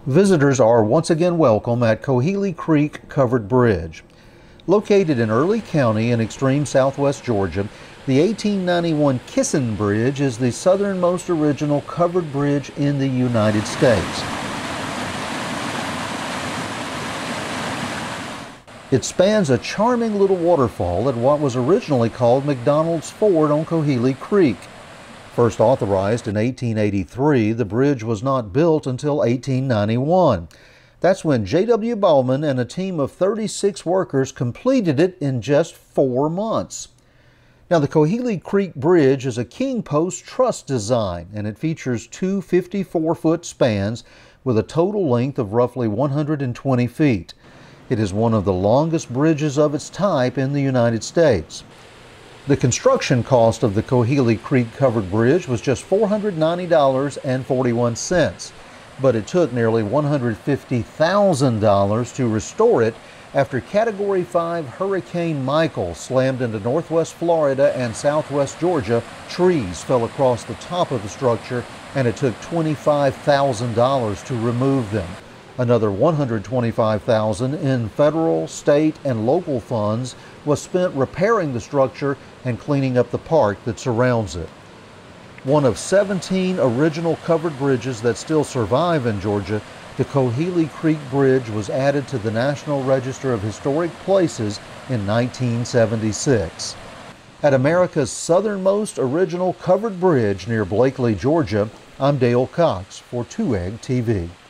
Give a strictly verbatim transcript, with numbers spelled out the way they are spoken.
Visitors are once again welcome at Coheelee Creek Covered Bridge. Located in Early County in extreme southwest Georgia, the eighteen ninety-one Kissin Bridge is the southernmost original covered bridge in the United States. It spans a charming little waterfall at what was originally called McDonald's Ford on Coheelee Creek. First authorized in eighteen eighty-three, the bridge was not built until eighteen ninety-one. That's when J W Bowman and a team of thirty-six workers completed it in just four months. Now, the Coheelee Creek Bridge is a king post truss design, and it features two fifty-four foot spans with a total length of roughly one hundred twenty feet. It is one of the longest bridges of its type in the United States. The construction cost of the Coheelee Creek Covered Bridge was just four hundred ninety dollars and forty-one cents, but it took nearly one hundred fifty thousand dollars to restore it after Category five Hurricane Michael slammed into northwest Florida and southwest Georgia. Trees fell across the top of the structure, and it took twenty-five thousand dollars to remove them. Another one hundred twenty-five thousand dollars in federal, state, and local funds was spent repairing the structure and cleaning up the park that surrounds it. One of seventeen original covered bridges that still survive in Georgia, the Coheelee Creek Bridge was added to the National Register of Historic Places in nineteen seventy-six. At America's southernmost original covered bridge near Blakely, Georgia, I'm Dale Cox for two egg T V.